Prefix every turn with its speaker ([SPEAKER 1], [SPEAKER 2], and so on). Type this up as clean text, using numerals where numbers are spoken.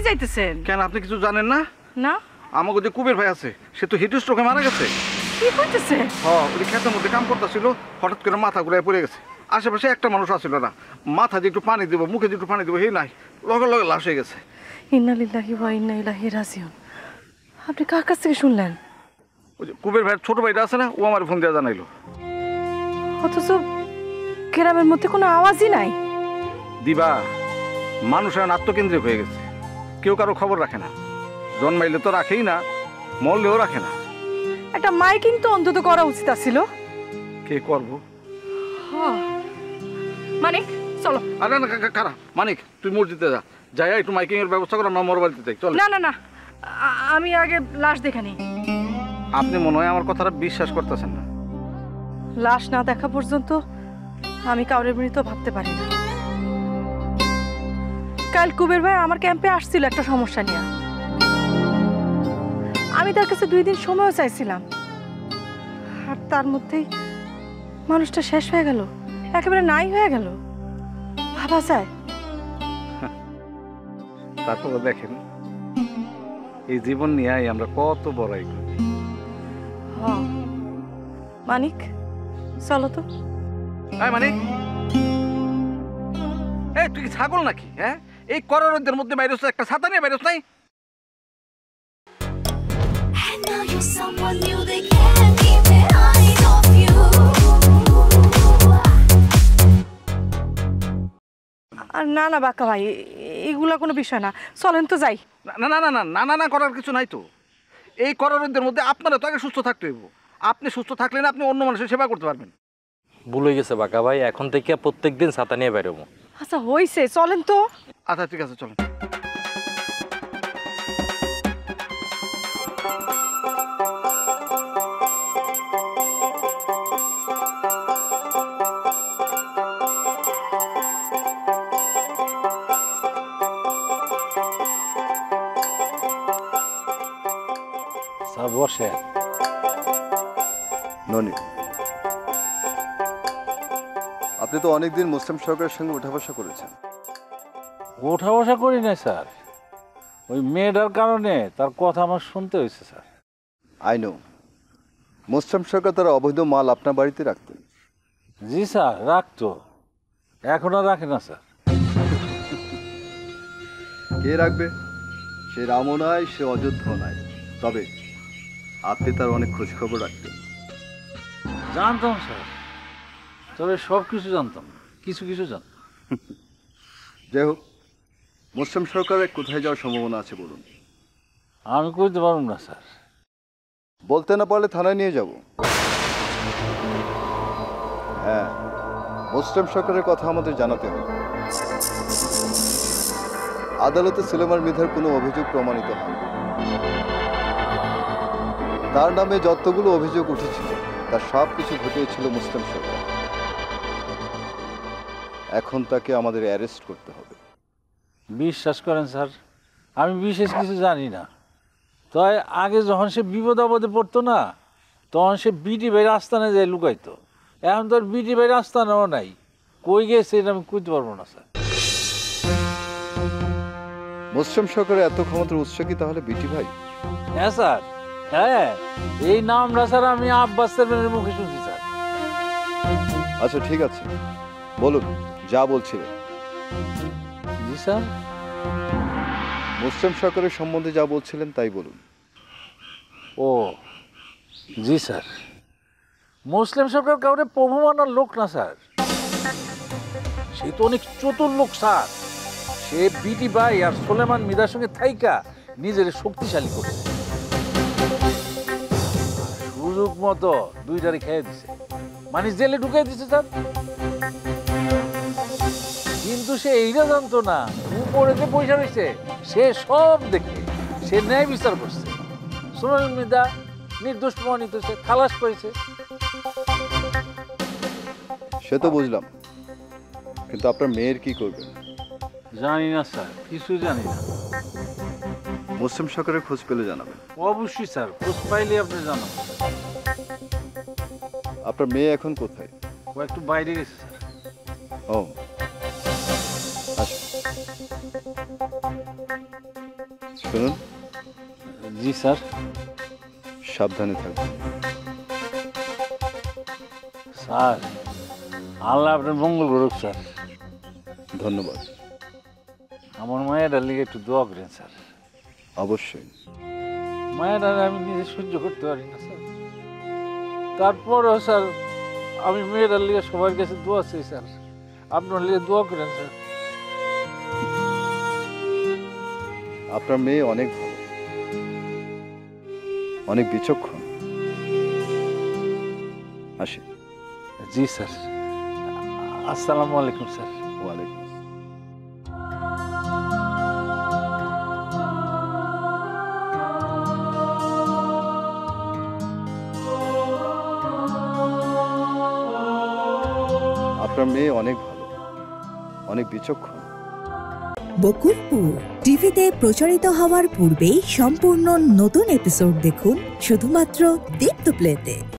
[SPEAKER 1] যাইতেছেন
[SPEAKER 2] কেন আপনি কিছু জানেন না?
[SPEAKER 1] না।
[SPEAKER 2] আমাকে যে কুবের ভাই আছে সে তো হিট স্ট্রোকে মারা গেছে।
[SPEAKER 1] কি করতেছে?
[SPEAKER 2] হ্যাঁ, ওই ক্ষেতের মধ্যে কাম করতেছিল, হঠাৎ করে মাথা ঘুরে পড়ে গেছে। আশেপাশে একটা মানুষ আসছিল না, মাথা দিয়ে একটু পানি দিব, মুখে দিয়ে একটু পানি দিব, এই নাই, লগে লগে লাশ হয়ে গেছে।
[SPEAKER 1] ইন্না লিল্লাহি ওয়া ইন্না ইলাইহি রাজিউন। আপনি কার কাছ থেকে শুনলেন?
[SPEAKER 2] ওই যে কুবের ভাইয়ের ছোট ভাইটা আছে না, ও আমার ফোন দিয়ে জানাইলো।
[SPEAKER 1] অথচ গ্রামের মধ্যে কোনো আওয়াজই নাই।
[SPEAKER 2] দিবা, মানুষের আত্মকেন্দ্রিক হয়ে গেছে, কেউ কারো খবর রাখে না। জন্মাইলে তো রাখেই না, মরলেও রাখে না।
[SPEAKER 1] একটা মাইকিং তো অন্তত করা উচিত ছিল।
[SPEAKER 2] কে করবো?
[SPEAKER 1] মানিক চলো।
[SPEAKER 2] আরে না কারা, মানিক তুই মসজিদে যা, যাই একটু মাইকিং এর ব্যবস্থা করো, আমরা মর বাড়িতে যাই। চল।
[SPEAKER 1] না না না, আমি আগে লাশ দেখে নিই।
[SPEAKER 2] আপনি মনে হয় আমার কথাটা বিশ্বাস করতেছেন না।
[SPEAKER 1] লাশ না দেখা পর্যন্ত আমি কাউরের মৃত ভাবতে পারি না। কাল কুবের ভাই আমার ক্যাম্পে আসছিল একটা সমস্যা নিয়ে। আমি তার কাছে 2 দিন সময়ও চাইছিলাম, আর তার মধ্যেই মানুষটা শেষ হয়ে গেল, একেবারে নাই হয়ে গেল। ভাবা যায়?
[SPEAKER 2] তারপরে দেখেন এই জীবন নিয়ে আমরা কত বড়াই করি।
[SPEAKER 1] মানিক চলো তো।
[SPEAKER 2] মানিক, এই তুই কি ছাগল নাকি? হ্যাঁ, এই করোনাদের মধ্যে বাইরে একটা ছাতা নিয়ে বাইরে নাই?
[SPEAKER 1] আর না না বাক্কা ভাই, এগুলা কোনো বিষয় না, চলেন তো যাই।
[SPEAKER 2] না না না না না না না করার কিছু নাই তো। এই করোনাদের মধ্যে আপনারা তো আগে সুস্থ থাকতে হইব। আপনি সুস্থ থাকলে না আপনি অন্য মানুষের সেবা করতে পারবেন।
[SPEAKER 3] ভুল হয়ে গেছে বাঁকা ভাই, এখন থেকে প্রত্যেকদিন ছাতা নিয়ে বেরোবো।
[SPEAKER 1] আচ্ছা হইছে, চলেন তো।
[SPEAKER 2] আচ্ছা ঠিক আছে, চলেন।
[SPEAKER 3] স্যার বসে।
[SPEAKER 4] ননি, আপনি তো অনেকদিন মুসলিম সরকারের সঙ্গে উঠা বসা করেছেন।
[SPEAKER 5] ওঠা বসা করি না স্যার, ওই মেয়েটার কারণে তার কথা আমার শুনতে হয়েছে স্যার।
[SPEAKER 4] আই নো, মুসলিম সরকার তারা অবৈধ মাল আপনার বাড়িতে রাখতেন।
[SPEAKER 5] জি স্যার, রাখতো, এখন আর রাখে না স্যার।
[SPEAKER 4] কে রাখবে? সে রামও নয়, সে অযোধ্যাও নয়, তবে আপনি তার অনেক খোঁজ খবর রাখতেন।
[SPEAKER 5] জানতাম স্যার, তবে সব কিছু জানতাম, কিছু কিছু জানতাম।
[SPEAKER 4] যাই হোক, মুসলিম সরকারের কোথায় যাওয়ার সম্ভাবনা আছে বলুন।
[SPEAKER 5] আমি করতে পারব না স্যার।
[SPEAKER 4] বলতে না পারলে থানায় নিয়ে যাব। হ্যাঁ, মুসলিম সরকারের কথা আমাদের জানাতে হবে। আদালতে সুলেমান মৃধার কোনো অভিযোগ প্রমাণিত হয়। তার নামে যতগুলো অভিযোগ উঠেছিল তার সব কিছু ঘটিয়েছিল মুসলিম সরকার। এখন তাকে আমাদের অ্যারেস্ট করতে হবে।
[SPEAKER 5] বিশ্বাস করেন স্যার, আমি বিশেষ কিছু জানি না। তাই আগে যখন সে বিপদ আপদে পড়তো না, তখন সে বিটি ভাইয়ের আস্তানে যায় লুকাইতো। এখন তো আর বিটি ভাইয়ের আস্তানাও নাই, কই গেছে এটা আমি কইতে পারবো না স্যার।
[SPEAKER 4] মুসলিম সরকারের এত ক্ষমতার উৎস কি তাহলে বিটি ভাই?
[SPEAKER 5] হ্যাঁ স্যার, হ্যাঁ, এই নামটা স্যার আমি আব্বাস চেয়ারম্যানের মুখে শুনছি স্যার।
[SPEAKER 4] আচ্ছা ঠিক আছে, বলুন যা বলছিলেন।
[SPEAKER 5] জি স্যার,
[SPEAKER 4] মুসলিম সরকারের সম্বন্ধে যা বলছিলেন তাই বলুন।
[SPEAKER 5] ও জি স্যার, মুসলিম সরকার কাউরে প্রভু মানার লোক না স্যার, সে তো অনেক চতুর লোক স্যার। সে বিটি ভাই আর সুলেমান মৃধার সঙ্গে থাইকা নিজের শক্তিশালী করেছে, সুযোগ মতো দুইটারে খেয়ে দিছে, মানে জেলে ঢুকাই দিছে স্যার। কিন্তু সে এইটা জানতো না উপরে যে পয়সা রয়েছে সে সব দেখে সে ন্যায় বিচার করছে। সুলেমান মৃধা নির্দোষ প্রমাণিত হয়েছে, খালাস পেয়েছে।
[SPEAKER 4] সে তো বুঝলাম, কিন্তু আপনার মেয়ের কি করবেন?
[SPEAKER 5] জানি না স্যার, কিছু জানি না।
[SPEAKER 4] মুসলিম সরকারের খোঁজ পেলে জানাবেন।
[SPEAKER 5] অবশ্যই স্যার, খোঁজ পাইলে আপনি জানাবেন।
[SPEAKER 4] আপনার মেয়ে এখন কোথায়?
[SPEAKER 5] ও একটু বাইরে গেছে স্যার।
[SPEAKER 4] ও আচ্ছা। শুনুন,
[SPEAKER 5] জি স্যার।
[SPEAKER 4] সাবধানে থাকবেন।
[SPEAKER 5] স্যার, আল্লাহ আপনার মঙ্গল করুক স্যার।
[SPEAKER 4] ধন্যবাদ।
[SPEAKER 5] আমার মায়েরার লিগে একটু দোয়া করেন স্যার।
[SPEAKER 4] অবশ্যই।
[SPEAKER 5] মায়েরা আমি নিজে সহ্য করতে পারি না স্যার, তারপরেও স্যার আমি মেয়েরার লিগে সবার কাছে দোয়া চাই স্যার। আপনার লিগে দোয়া করেন স্যার।
[SPEAKER 4] আপনার মেয়ে অনেক ভালো, অনেক বিচক্ষণ। আসি।
[SPEAKER 5] জি স্যার। আসসালামু আলাইকুম স্যার।
[SPEAKER 4] ওয়ালাইকুম। আপনার মেয়ে অনেক ভালো, অনেক বিচক্ষণ।
[SPEAKER 6] বকুলপুর টিভিতে প্রচারিত হওয়ার পূর্বেই সম্পূর্ণ নতুন এপিসোড দেখুন শুধুমাত্র দীপ্ত প্লেতে।